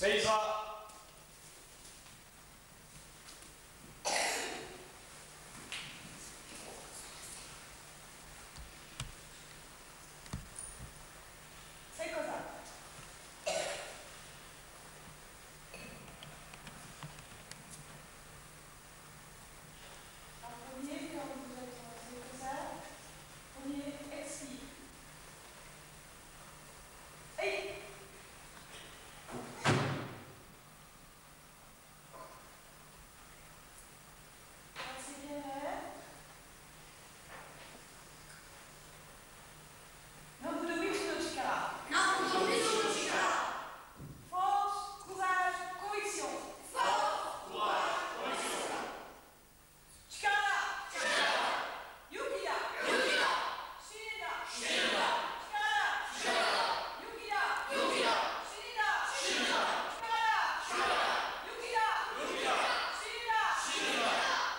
César. C'est cosa. En premier, quand vous êtes c'est cosa, premier expire. Et accélérez. Non vous devez tout le chikara. Non, vous devez tout le chikara. Force, courage, conviction. Force, courage, conviction. Chikara. Chikara. Yukida. Yukida. Shinida. Shinida. Chikara. Chikara. Yukida. Yukida. Shinida. Shinida. Chikara. Chikara. Yukida. Yukida. Shinida. Shinida.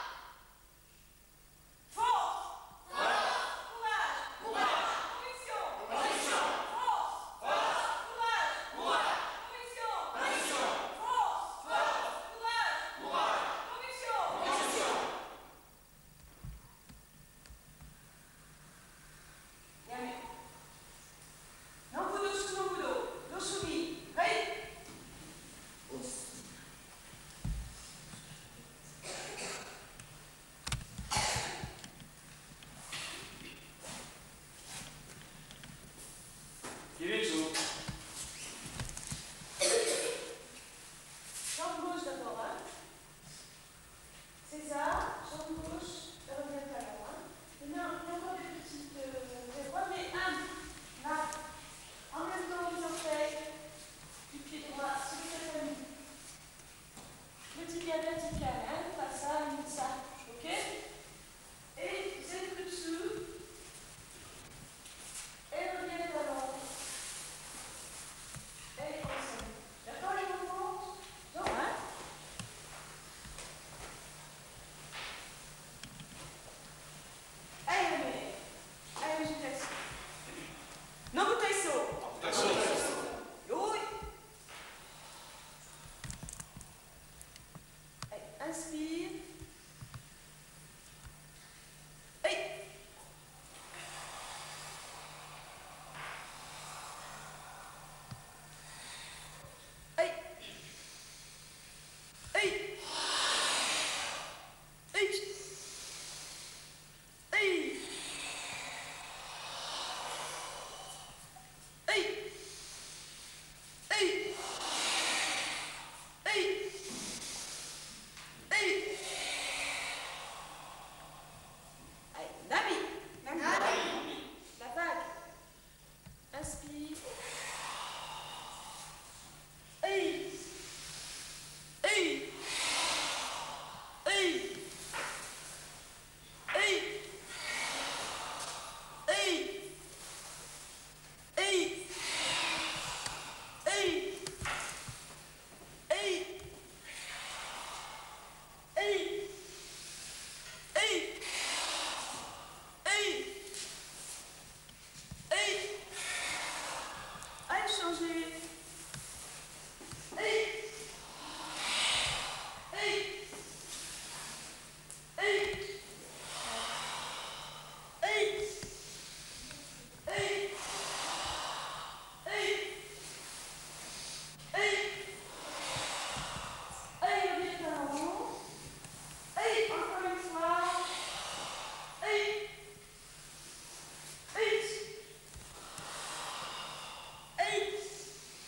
Force. Force. Courage. Courage. Conviction. Conviction. Force. Force. Courage. Courage. Conviction. Conviction. Force. Force. Courage. Courage. Conviction. Conviction. Yame. Nambudo sunobudo. Dosumi. Hey. Kiritsu. Jambe gauche d'abord. Hein. César, jambe gauche, revient à l'avant. Hein. Il y a encore des petites erreurs, mais là, en même temps les orteils du pied droit sur cette famille. Le tibia vertical, hein, pas ça, ni ça, ok? Et Zenjutsu, et revient à l'avant. Et ensemble. D'accord les enfants? Donc, hein? Allez, je teste. Non, vous taisez. Oui. Allez, inspire. Hey. Hey. Hey. Hey. Hey. Hey. Hey. Hey. Hey. Allez, Nami. La vague. Inspire. Hey. Hey. Hey. Hey. Hey. Hey. Hey. Hey. Hey. Hey. Hey. Hey. Allez, changer. Hey. Hey. Hey. Hey. Hey. Hey. Hey. Hey, reviens par en haut. Hey, encore une fois. Hey. Hey. Hey.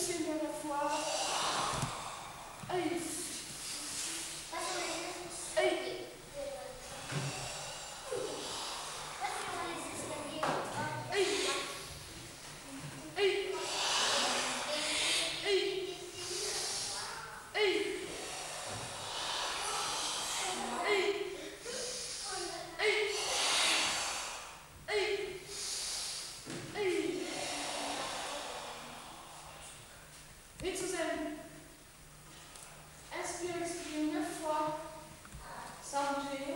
poussez une dernière fois. Allez. Allez. Vite, Suzanne. Inspire, expire 9 fois. Sans bouger.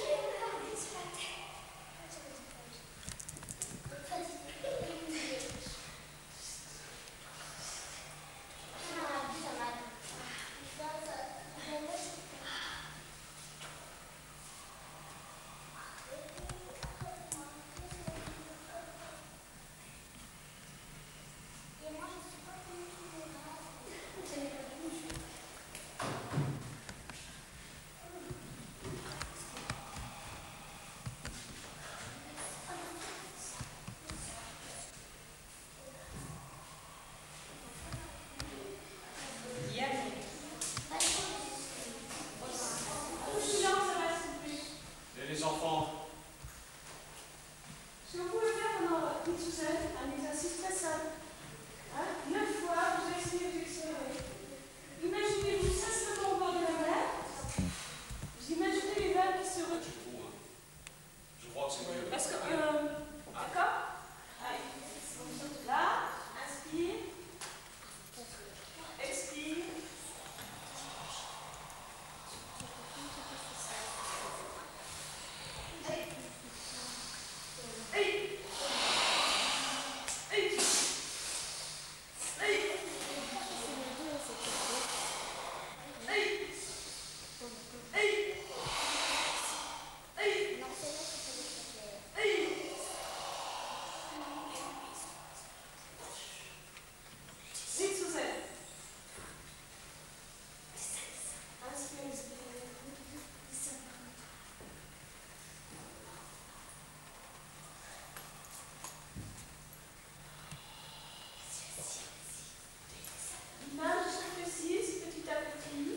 Et les enfants? Ce que vous pouvez faire pendant une Suzanne, un exercice très simple. 9 fois, vous expirez, vous expirez. Imaginez-vous simplement au bord de la mer. Vous imaginez les vagues qui se retrouvent. Je crois que c'est mieux. Parce que, d'accord? Allez, on saute là, inspire, expire. Vite, Suzanne. Inspire, expire. L'image se précise petit à petit.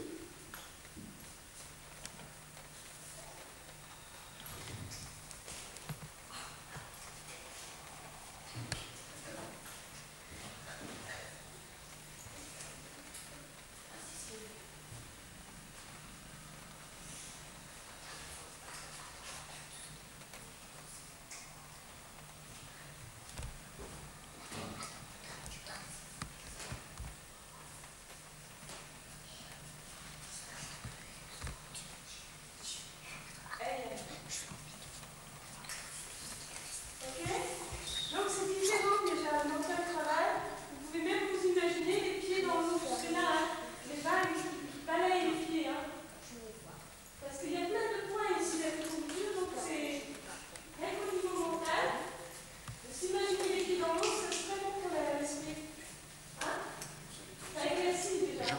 Ok? Donc c'est différent déjà dans le travail. Vous pouvez même vous imaginer les pieds dans l'eau. C'est là, hein, les vagues qui balayent les pieds. Hein. Parce qu'il y a plein de points ici d'acupuncture, donc c'est rien qu'au niveau mental. S'imaginer les pieds dans l'eau, c'est très bon pour l'esprit. Hein? Ça éclaircit déjà.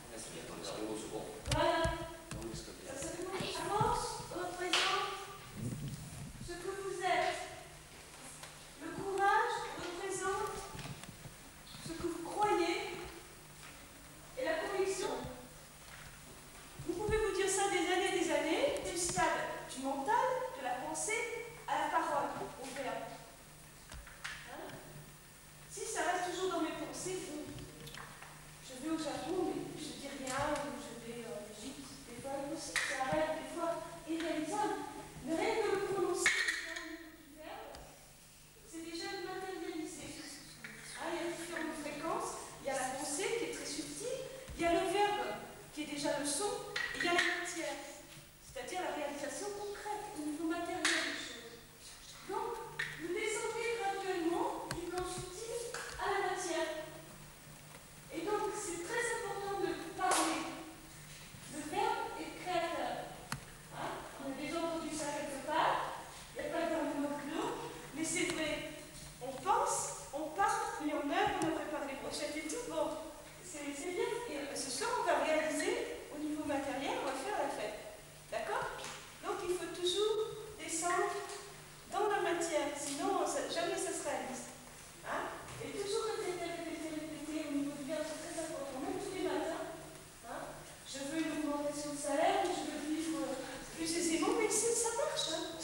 Voilà. Ça fait beaucoup de force, représente ce que vous êtes. Le courage représente ce que vous croyez et la conviction. Vous pouvez vous dire ça des années, du stade du mental, de la pensée, à la parole, au verbe. Hein? Si ça reste toujours dans mes pensées, je vais au Japon, mais je dis rien, ou je vais en Égypte, des fois, ça reste des fois irréalisable. Mais rien que le prononcer du verbe, c'est déjà matérialisé. Il y a différentes fréquences, il y a la pensée qui est très subtile, il y a le verbe qui est déjà le son, et il y a la matière, c'est-à-dire la réalisation concrète au niveau matériel des choses. Donc, vous descendez graduellement du plan subtil à la matière. Et donc, c'est très important de parler. Le verbe est créateur. Hein? On a déjà entendu ça quelque part. Il n'y a pas de mot de l'eau, mais c'est vrai. On pense, on parle, mais on œuvre, on a préparé les brochettes et tout. Bon, c'est bien. Et ce soir, on va réaliser au niveau matériel, on va faire la fête. D'accord? Donc, il faut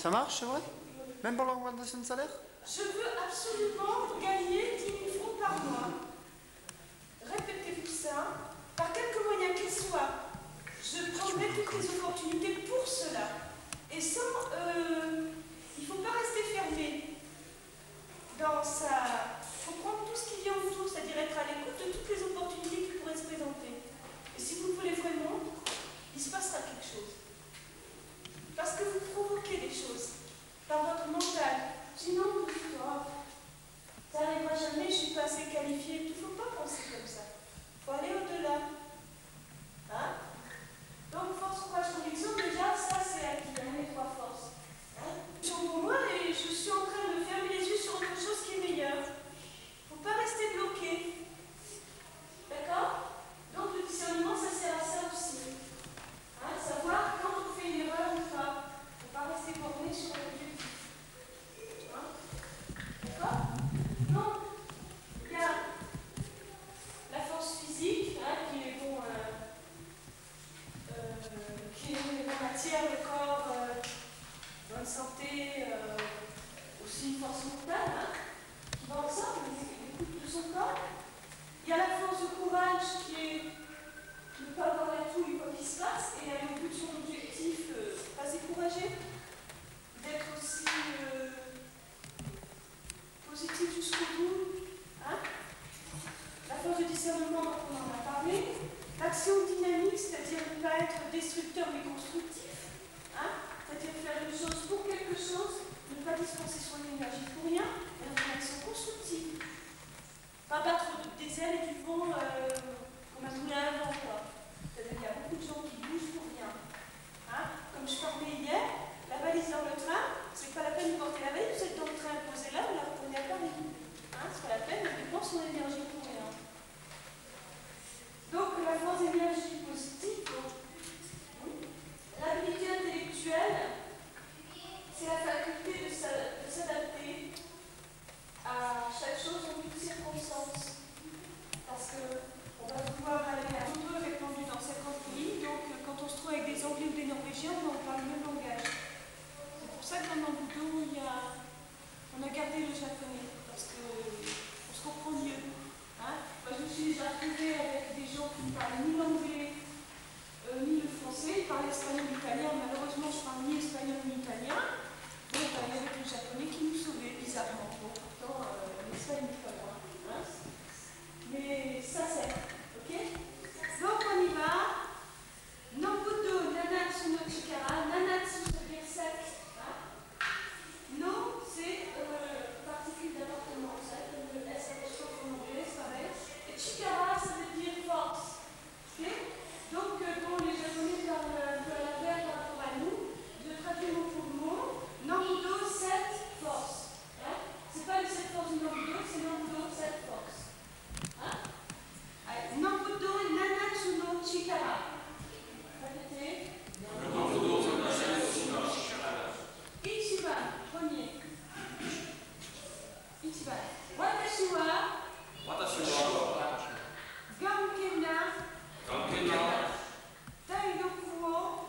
Ça marche, c'est vrai? Même pour l'augmentation de salaire? Je veux absolument gagner 10 000 francs par mois. Répétez-vous ça, par quelque moyen qu'il soit. Je prendrai toutes les opportunités pour cela. Et sans... il ne faut pas rester fermé dans sa... Il faut prendre tout ce qui vient autour, c'est-à-dire être à l'écoute de toutes les opportunités qui pourraient se présenter. Et si vous le voulez vraiment, il se passera quelque chose. Parce que vous provoquez des choses par votre mental. Sinon, vous dites, oh, ça n'arrivera jamais, je ne suis pas assez qualifiée. Il ne faut pas penser comme ça. Il faut aller au-delà. Hein? Donc, force, courage, conviction, déjà, ça c'est acquis, les 3 forces. Hein? Pour moi, et je suis en train de fermer les yeux sur autre chose qui est meilleure. Il ne faut pas rester bloqué. D'accord? Donc, le discernement, ça sert à ça aussi. Hein? Savoir quand on fait une erreur ou pas. Il ne faut pas rester borné sur l'objectif. Hein? D'accord? Donc, il y a la force physique, hein, qui est bon. Qui est en matière, le corps, bonne santé, aussi une force mentale, hein, qui va ensemble, l'écoute de son corps. Il y a la force de courage qui est ne pas avoir la trouille quoi qu'il se passe et aller au bout de son objectif, pas se décourager, d'être aussi positif jusqu'au bout. Hein. La force de discernement, on en a parlé. L'action dynamique, c'est-à-dire ne pas être destructeur mais constructif, hein, c'est-à-dire faire une chose pour quelque chose, ne pas dispenser son énergie pour rien, mais avoir une action constructive. Pas battre des ailes et du vent comme un moulin à vent, quoi. C'est-à-dire qu'il y a beaucoup de gens qui bougent pour rien. Hein. Comme je parlais hier, la valise dans le train, c'est pas la peine de porter la valise, vous êtes dans le train, posez-la, vous la reprenez à Paris. Hein, c'est pas la peine, on dépense son énergie pour rien. Donc, la force d'énergie positive, l'habilité intellectuelle, c'est la faculté de s'adapter à chaque chose en toutes circonstances. Parce qu'on va pouvoir aller à tout répandu dans 50 pays, donc quand on se trouve avec des Anglais ou des Norvégiens, on parle le même langage. C'est pour ça que dans Nambudo, on a gardé le japonais, parce qu'on se comprend mieux. Hein. Moi, je me suis déjà retrouvée avec des gens qui ne parlaient ni l'anglais ni le français, ils parlaient espagnol et italien. Malheureusement, je ne parle ni espagnol ni italien. Donc, il y avait le japonais qui nous sauvait, bizarrement. Bon, pourtant, l'Espagne n'est pas loin. Hein. Mais ça sert. Ok? Donc, on y va. Nambudo, Nanatsu no Chikara. Nanatsu, ça veut dire 7. Hein. No, c'est particule d'appartement. Ça, comme le S apostrophe en anglais, c'est pareil. Et Chikara, ça veut dire force. Okay. Donc, bon, les Japonais parlent un peu à l'envers par rapport à nous. Je traduis mot pour mot. Nambudo, 7 forces. Hein. C'est pas les 7 forces du Nambudo, c'est Nambudo, 7 forces. Hein. Nambudo, Nanatsu no Chikara. Répétez. Nambudo, Nanatsu no Chikara. Ichiban, premier. Ichiban. Watashi wa. Gankena. Dairoku wo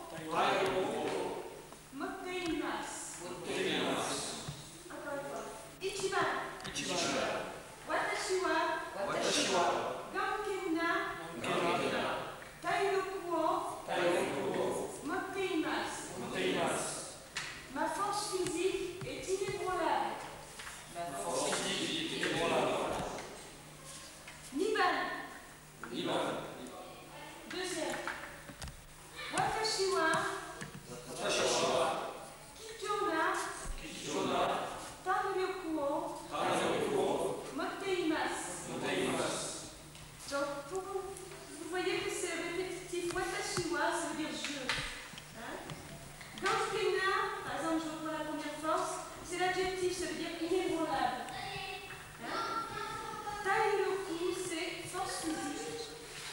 motte imasu. Encore une fois. Ichiban. Watashi wa Gankena Dairoku wo motte imasu. Ma force physique est inébranlable. Niban. Deuxième. Watashi wa Kitona Tanryoku wo motte imasu. Donc, vous voyez que c'est répétitif. Watashi wa, ça veut dire je. Hein? Gankena, par exemple, je reprends la première force, c'est l'adjectif, ça veut dire inébranlable. Hein? Dairoku, c'est force physique.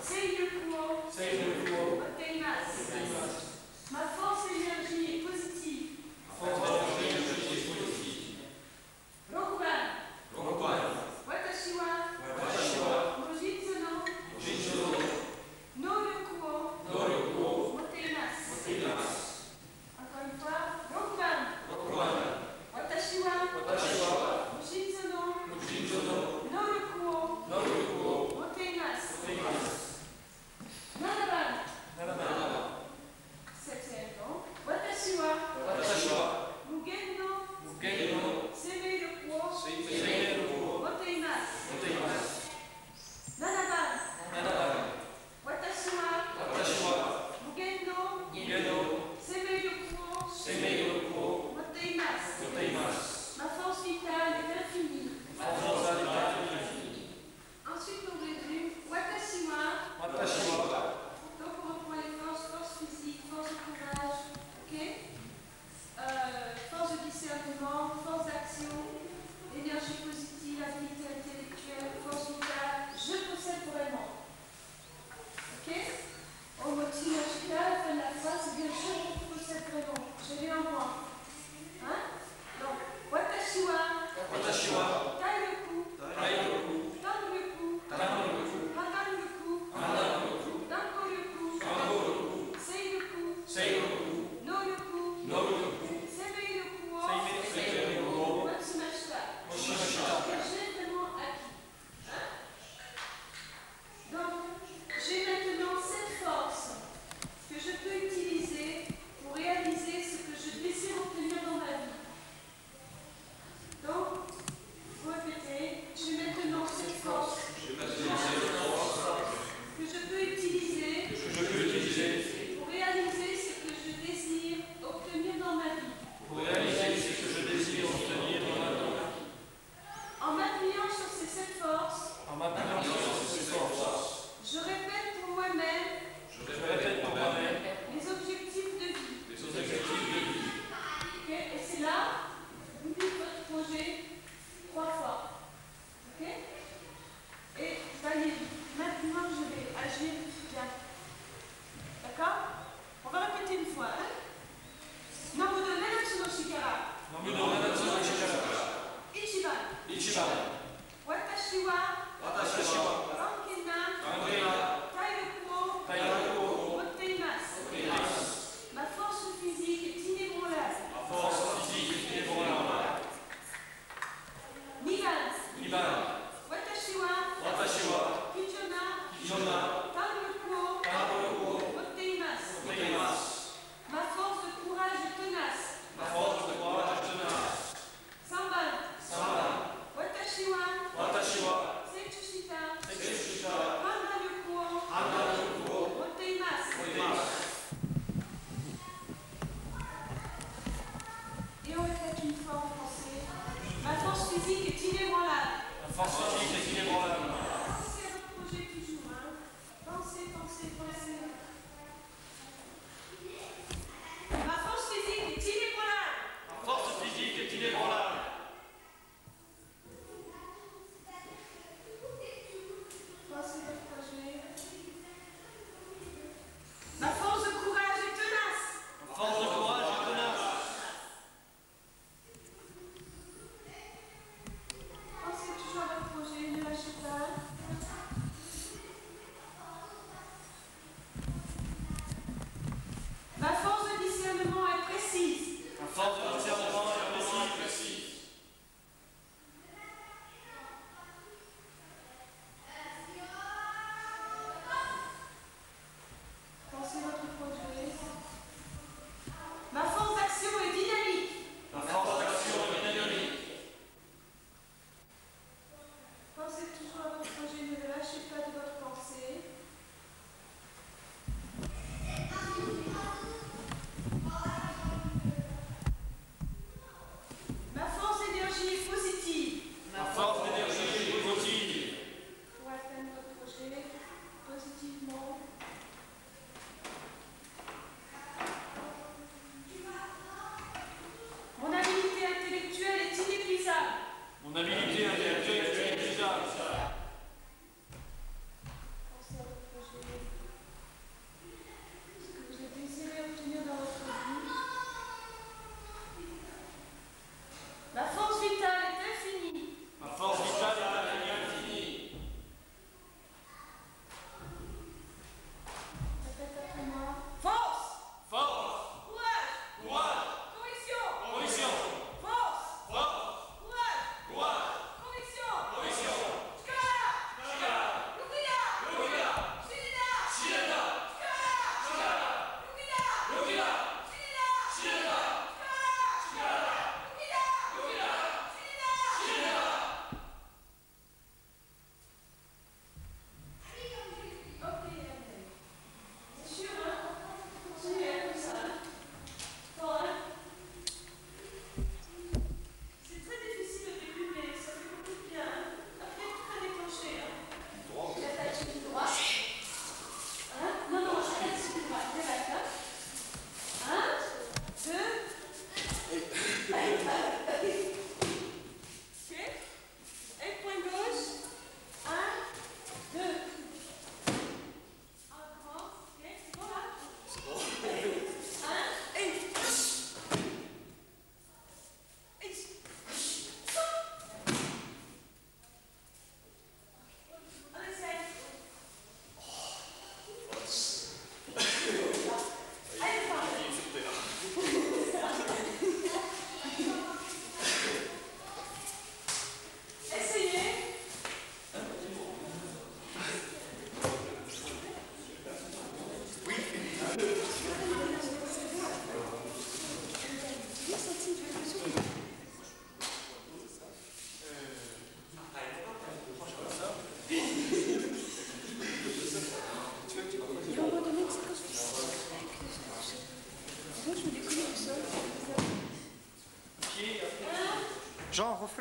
Seirukuo, Oteimasu. Ma force d'énergie est positive. Rokuban. Watashi wa Mujitsu no Noryuku wo Moteimasu. Encore une fois, Rokuban. Watashi wa Mujitsu no Noryuku wo Moteimasu. Nanaban. Septième nom. Watashi wa Mugen no Semeiroku wo Moteimasu. Nanaban. Watashi wa Mugen no Semeiroku wo Moteimasu. Ma force vitale est infinie. Ensuite, on résume. Watashi wa. Donc, on reprend les force physique, force de courage, ok, force de discernement, force d'action, énergie positive, habilité intellectuelle, force vitale. Je possède vraiment. Ok. Au mot synergique, à la fin de la phrase, c'est bien je possède vraiment. Je l'ai en moi. Hein? Donc, watashi wa tairoku, tanryoku, hanaruku, dankoryoku, seiroku, noryoku, semeiroku wo matsumashita. Que j'ai vraiment acquis. Hein? Donc, j'ai maintenant cette force que je peux utiliser pour réaliser ce que je désire obtenir dans ma vie. Donc, vous répétez, j'ai maintenant cette force que je peux utiliser pour réaliser ce que je désire obtenir dans ma vie. En m'appuyant sur ces sept forces, je répète pour moi-même les objectifs de vie. Ok. Et c'est là, vous dites votre projet 3 fois. Ok. Et allez, maintenant je vais agir bien. D'accord? On va répéter une fois. Hein? Namudo Nenatsu no Shikara. Ichiban. Watashi wa Rankenan Tairoku wo Moteimasu. Ma force physique est inébranlable. Niban. Watashi wa Kijona Tanryoku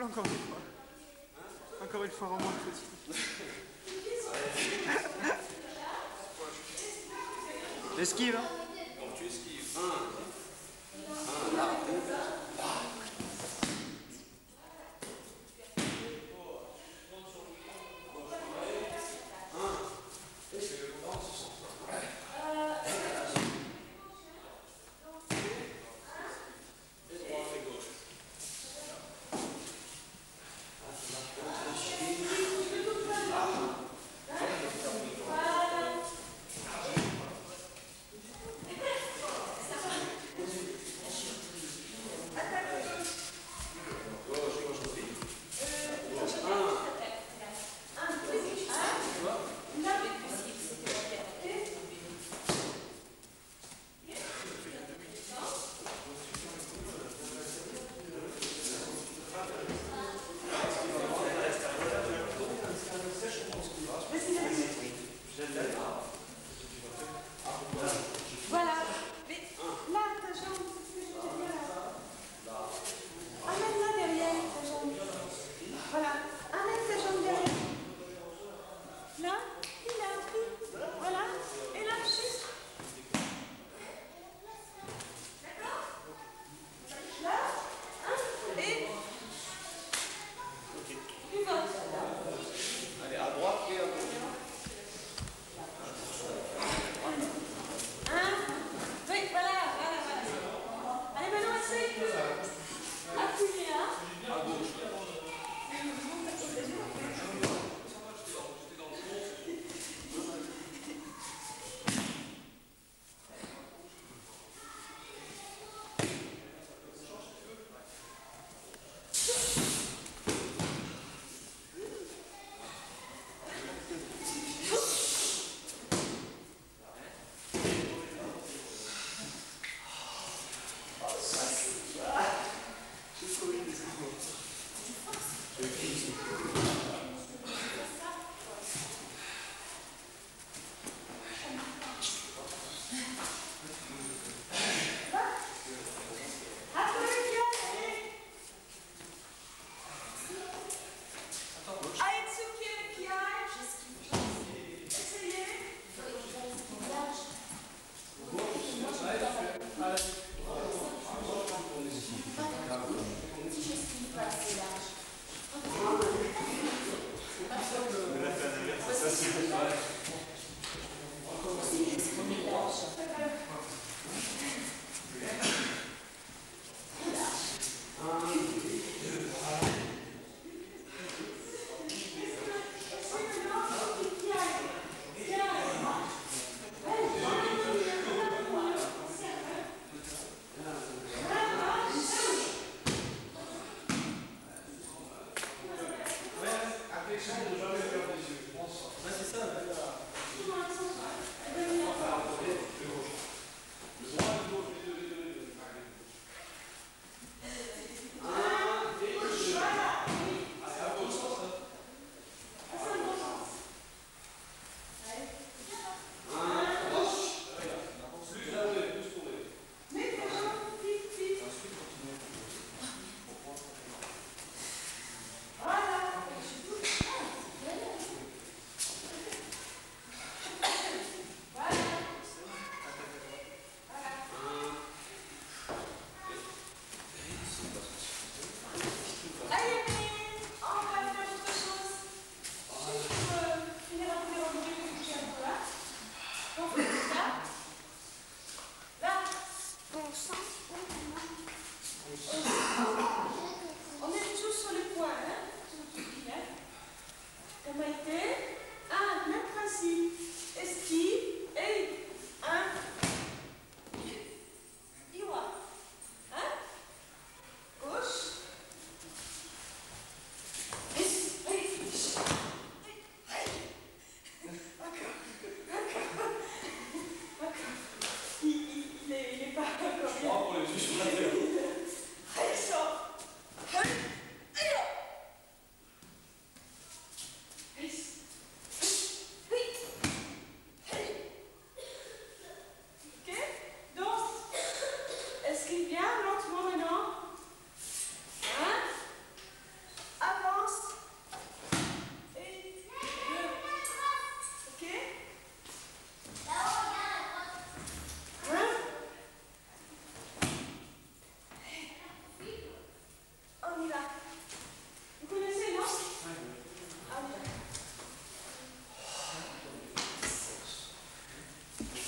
encore une fois. Encore une fois, vraiment petit. Esquive, hein? Donc tu esquives.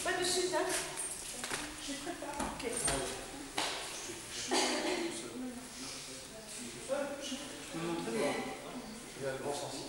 Pas de suite, hein. Je prépare. Ok. Il y a le bon sens.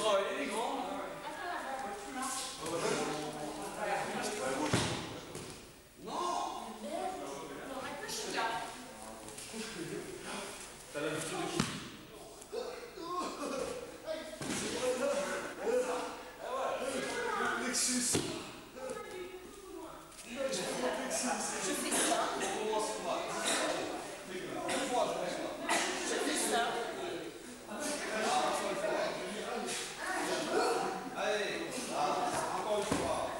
travailler, les grands. T'as l'habitude de... Plexus. Je fais ça. Allez, encore une fois.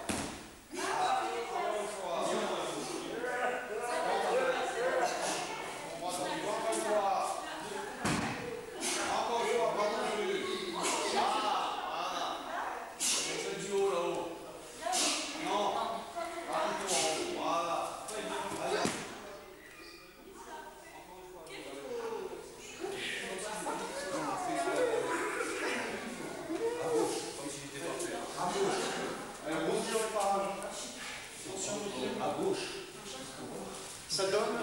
À gauche. Ça donne.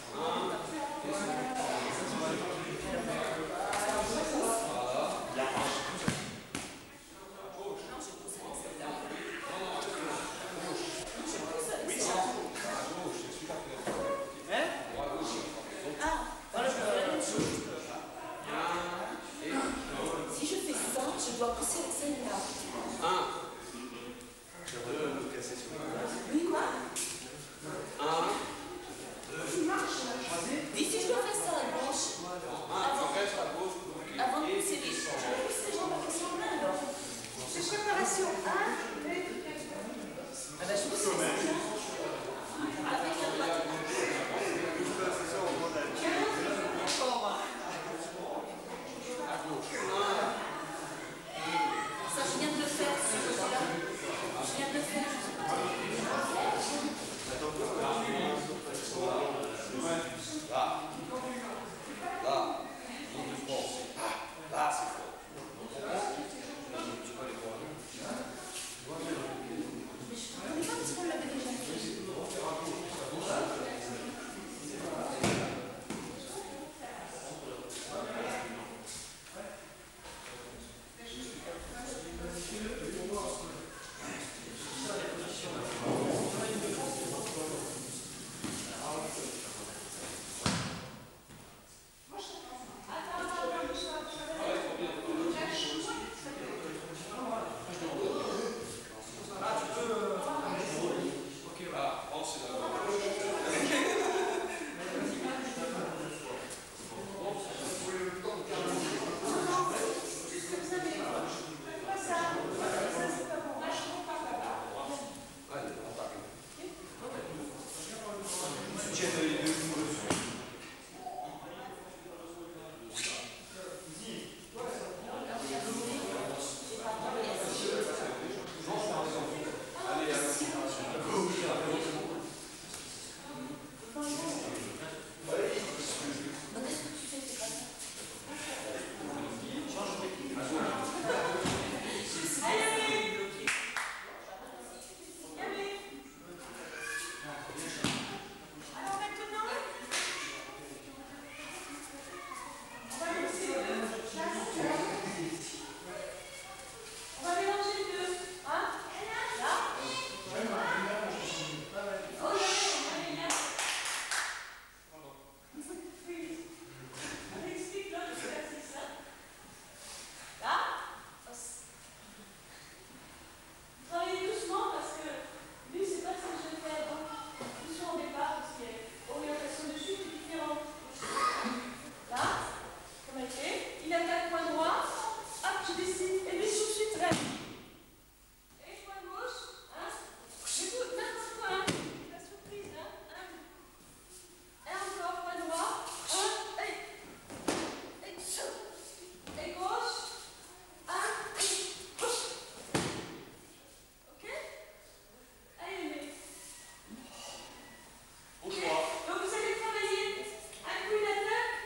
Si je fais ça, je dois pousser celle-là. 1, 2, Oui, quoi? 1, Tu marches. Et si je dois faire ça à gauche? Avant de pousser les jambes. Je vais pousser les jambes en faisant main alors. C'est préparation 1, 2, 3. Ah ben je pousse les jambes. Avec la droite. Ça, je viens de le faire, ce côté-là. Je viens de le faire. Là, c'est fort. Mais je ne connais pas parce qu'on l'avait déjà fait.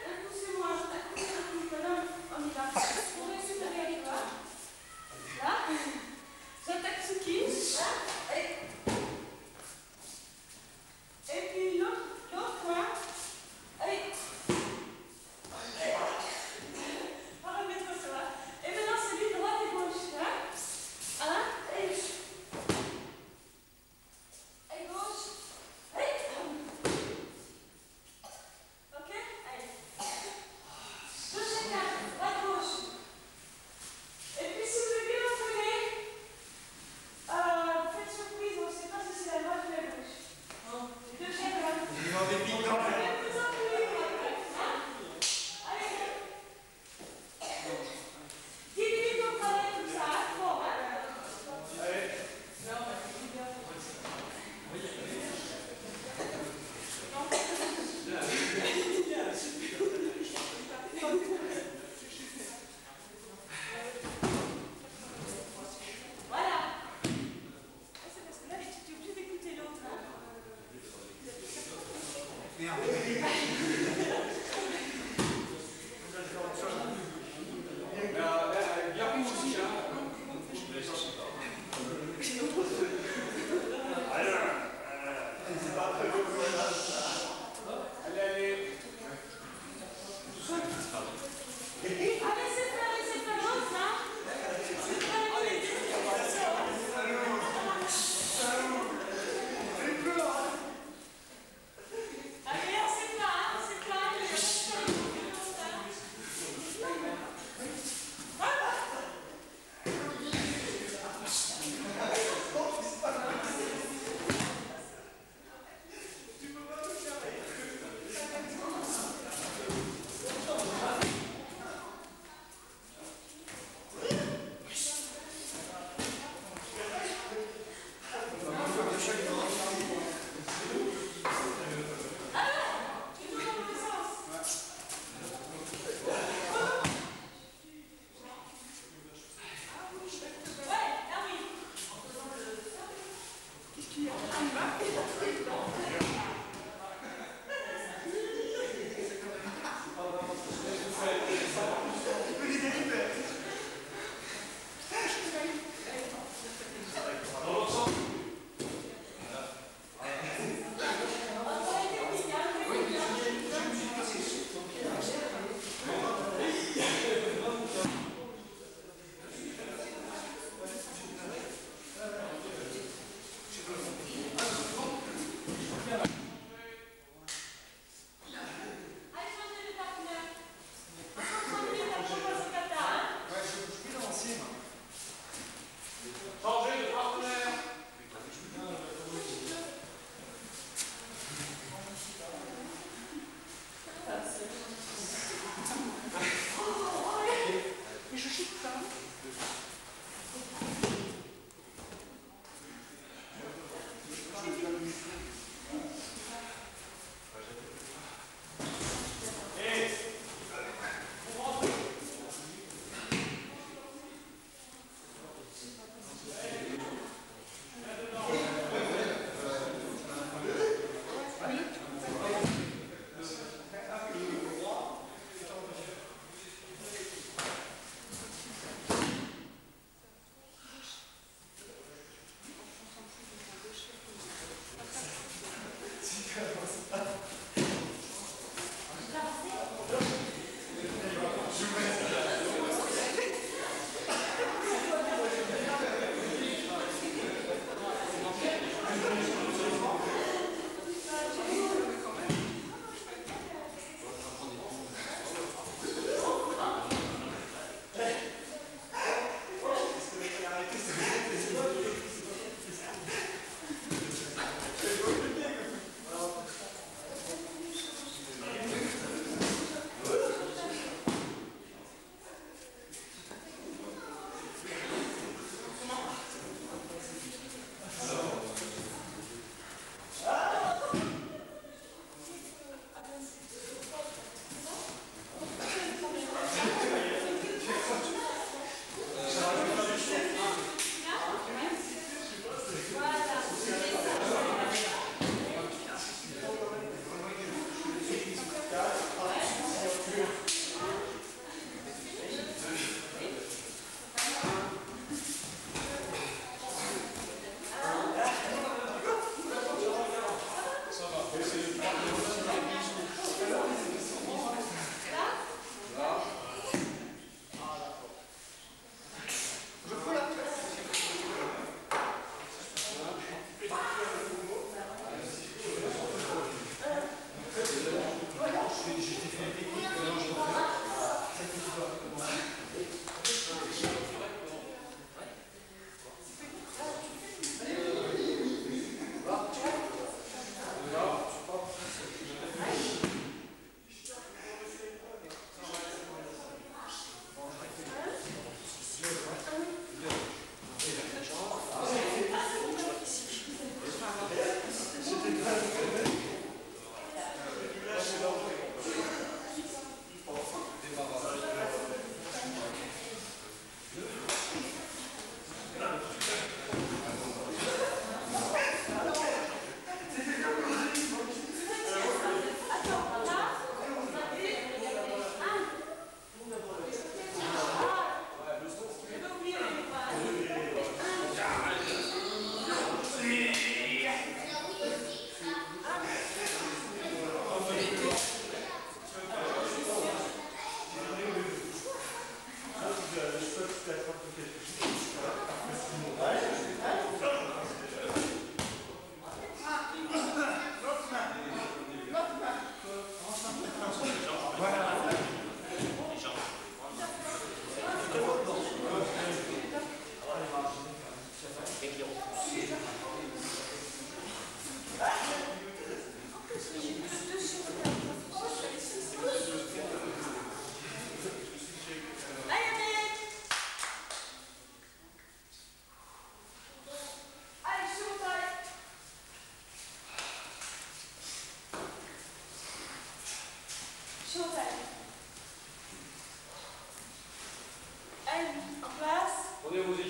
On y va. On va super avec toi. Là.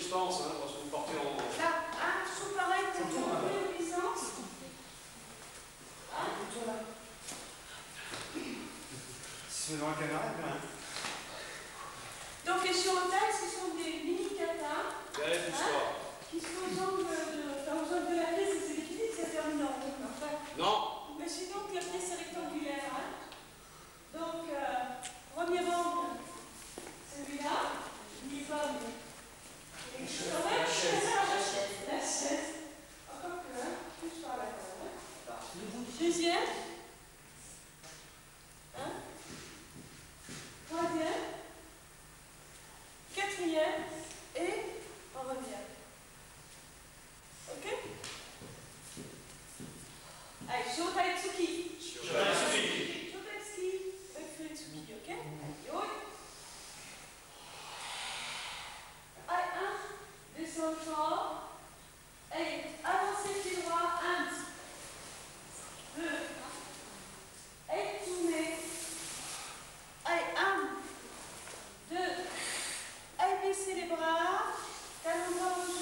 distance, hein, parce que vous partez en. Là, toujours pareil, pour tourner en puissance. Si c'est dans la caméra, bien. Donc les chirotailles, ce sont des mini-katas Allez, pousse-toi. qui sont aux angles de la pièce, et c'est l'équilibre, ça termine en rond. Enfin, Non. imaginons que la pièce est rectangulaire. Hein. Donc, premier angle, celui-là. Je dis pas, mais. La chaise. Encore que, hein, touche par la corde. Deuxième. Hein. Troisième. Quatrième. Et on revient. Ok? Allez, Shotaitsuki. Shotaitsuki. Avec Furitsuki, ok? Allez, oi. Allez, 1. Descends fort. Allez, avancez pied droit. 1. 2. Allez, tournez. Allez, 1. 2. Allez, baissez les bras. Talons droit au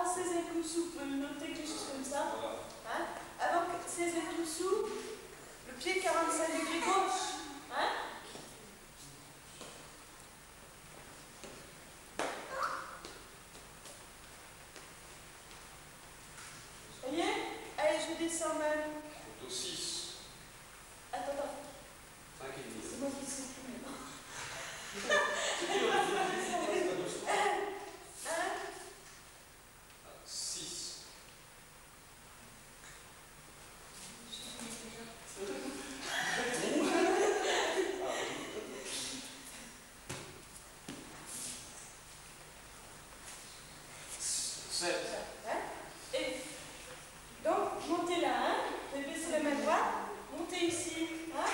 16 inclusive, vous pouvez le noter quelque chose comme ça. Voilà. Hein? Alors que 16 inclusive, le pied 45 degrés gauche. Hein? Voyez? Allez, je descends même. Photo 6. Attends. 5 et demi. C'est moi qui sais plus maintenant. C'est dur, Hein? 6. Hein? Et donc, montez là, hein? Vous pouvez baisser la main droite, montez ici, hein?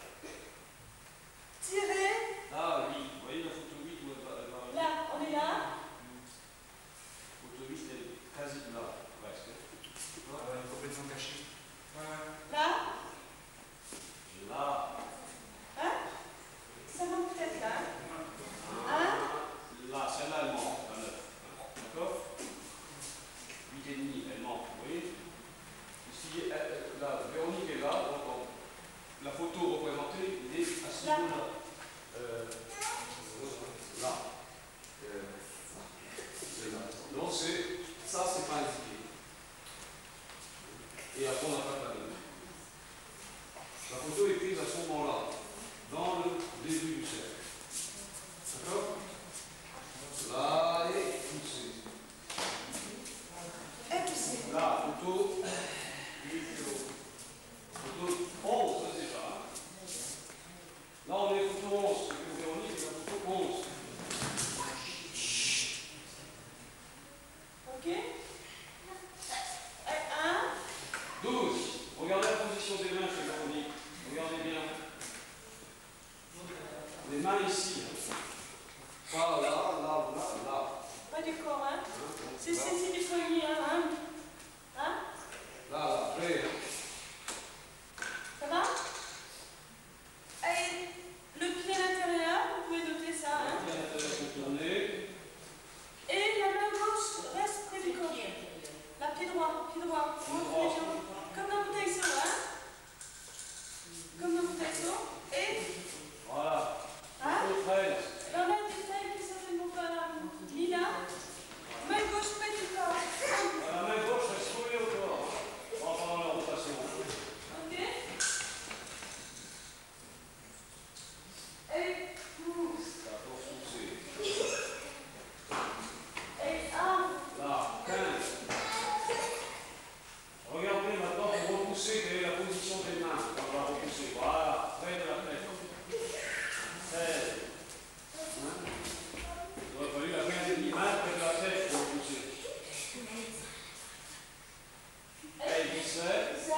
Tirez, Ah oui, vous voyez la photo 8 où elle va là, on est là, Photo 8, elle est quasi là, presque. Ah ouais, complètement caché. Ouais. là, Là. hein? Ça monte peut-être là, hein? Là, celle-là, elle manque, la 9. D'accord? 8 et demi, elle manque, vous voyez? Ici, là, Véronique est là, donc la photo représentée, il est à ce niveau-là. Là. Donc, ça, c'est pas indiqué. Et après, on n'a pas de panneau. La photo est prise à ce moment-là, dans le début du cercle. D'accord? Là, et poussée. Et poussez. Là, photo 11, ça c'est ça. Hein? Là, on est photo 11. C'est Véronique et la photo 11. Ok? Et 1, 12. Regardez la position des mains chez Véronique. Regardez bien. Les mains ici. Pas là, là, là, là. pas du corps, hein? Hein? C'est du poignet, hein? Hein? Là, là, près. Ça va? Allez, le pied à l'intérieur, vous pouvez noter ça, hein? Pied à l'intérieur contourné. Et la main gauche reste près du corps. La pied droit, pied droit. Montre les jambes. Comme dans le taïso, hein? Comme dans le taïso. Et, Voilà. hein? Photo 13. Dans la détail qui certainement pas là. Lila. Main gauche près du corps. La main gauche reste collée au corps. En pendant la rotation. Ok? Et pousse. D'accord, poussée. Et 1. Là, 15. Regardez maintenant pour repousser, quelle est la position des mains. On va repousser. Voilà, près de la tête. 16. Hein? Il aurait fallu la main des mains près de la tête pour repousser. Et 17. 7.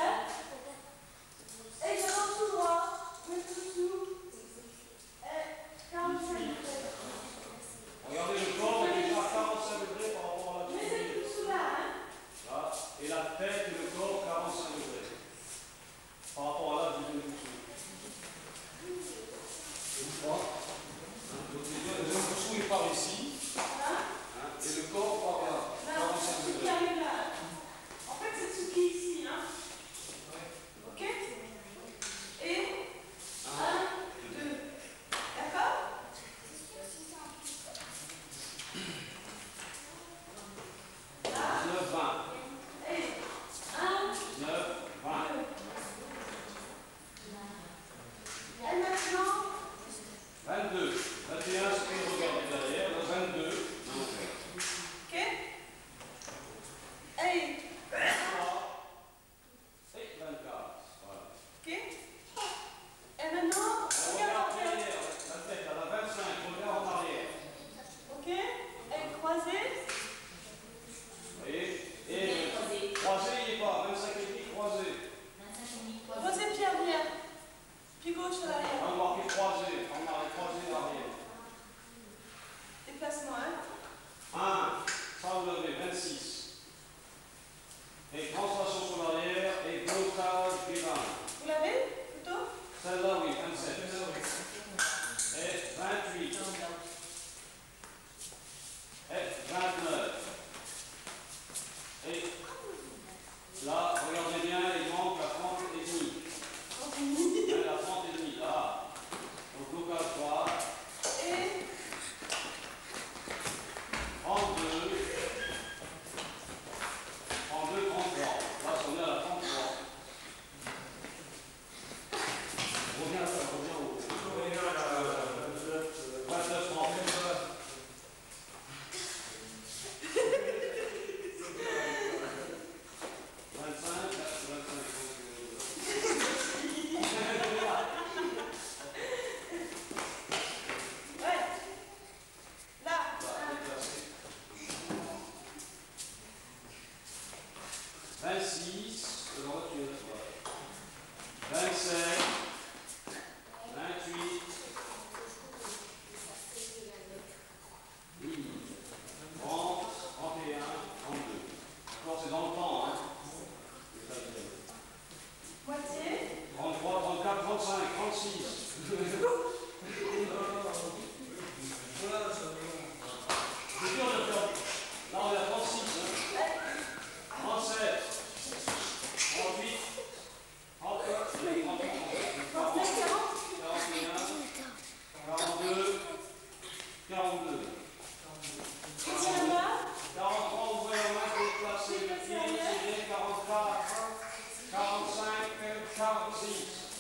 Et j'avance tout droit. Le tout. Et 45 degrés. Regardez le corps, il est déjà à 45 degrés par rapport à la Mais tête. c'est tout sous là, hein? Là, et la tête et le corps 45 degrés. Par rapport à l'âge du dessous. Vous croyez? Donc le dessous il part ici. Hein, et le corps part là. Là, 45 ce qui degrés. arrive là. En fait, c'est ce qui est ici, hein? Ok? Et 1, 2. D'accord? Là. 19, 20. Et 1, 19, 20. 2. Et maintenant, 22. 21, c'est une regardez derrière. Le 22. ok? Et 23. Et 24. Voilà. ok? Et maintenant, On regarde regarde en tête. derrière. La tête, à la 25. Regarde en arrière. Ok? Et croisé. Vous voyez? Et croisé, il n'est pas. 25 et demi, croisé. Croisé pied arrière. Pied gauche à l'arrière. On va marquer croisé. On va croisé l'arrière. Déplacement, hein? 1. Ça, vous avez 26. Là, regardez bien, il manque la 30 et demi. La 30 et demi, là. Donc local 3. Et 32. 32, 33. Là, on est à la 33. Reviens au. 29, 30. 26, 27, 28, 30, 31, 32. D'accord, c'est dans le temps, hein. moitié. 33, 34, 35, 36. C'est dur de faire. Là, on est à 36, hein. 37, 38, 39, 40, 41, 42, 42. 43, ouvrez la main, déplacez le pied, tirez, 44, 45, 46.